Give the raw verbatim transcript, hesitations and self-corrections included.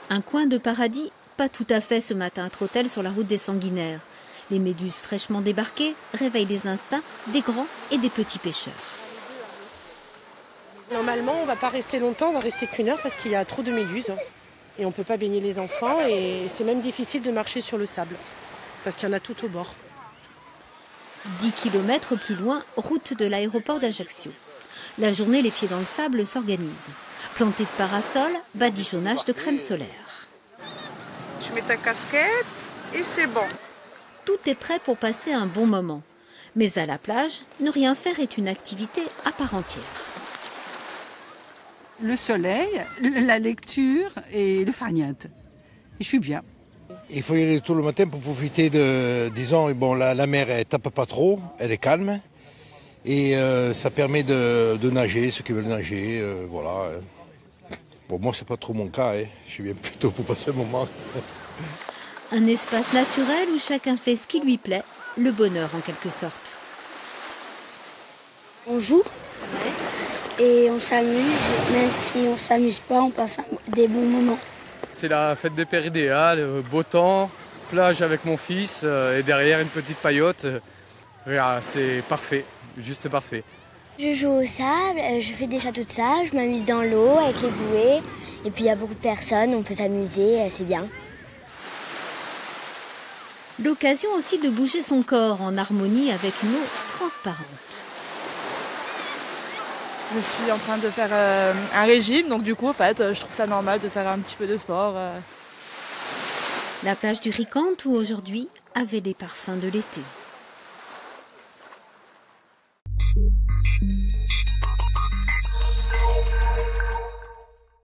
Un coin de paradis? Pas tout à fait ce matin à Trottel sur la route des Sanguinaires. Les méduses fraîchement débarquées réveillent les instincts des grands et des petits pêcheurs. Normalement, on ne va pas rester longtemps, on va rester qu'une heure parce qu'il y a trop de méduses. Et on ne peut pas baigner les enfants et c'est même difficile de marcher sur le sable parce qu'il y en a tout au bord. dix kilomètres plus loin, route de l'aéroport d'Ajaccio. La journée, les pieds dans le sable s'organisent. Plantés de parasols, badigeonnage de crème solaire. Tu mets ta casquette et c'est bon. Tout est prêt pour passer un bon moment. Mais à la plage, ne rien faire est une activité à part entière. Le soleil, la lecture et le farniente. Et je suis bien. Il faut y aller tout le matin pour profiter de, disons, bon, la, la mer elle tape pas trop, elle est calme. Et euh, ça permet de, de nager, ceux qui veulent nager, euh, voilà. Bon, moi, c'est pas trop mon cas, hein. Je viens plutôt pour passer un moment. Un espace naturel où chacun fait ce qui lui plaît, le bonheur en quelque sorte. On joue et on s'amuse, même si on s'amuse pas, on passe des bons moments. C'est la fête des pères idéale, beau temps, plage avec mon fils et derrière une petite paillote. C'est parfait, juste parfait. Je joue au sable, je fais des châteaux de sable, je m'amuse dans l'eau avec les bouées. Et puis il y a beaucoup de personnes, on peut s'amuser, c'est bien. L'occasion aussi de bouger son corps en harmonie avec une eau transparente. Je suis en train de faire euh, un régime, donc du coup, en fait, je trouve ça normal de faire un petit peu de sport. Euh. La plage du Ricante, où aujourd'hui, avait les parfums de l'été.